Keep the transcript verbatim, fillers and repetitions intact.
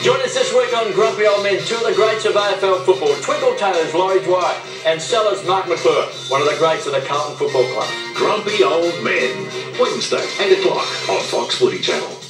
Join us this week on Grumpy Old Men, two of the greats of A F L football, Twinkle Taylor's Laurie Dwyer and Sellers Mark McClure, one of the greats of the Carlton Football Club. Grumpy Old Men, Wednesday, eight o'clock on Fox Footy Channel.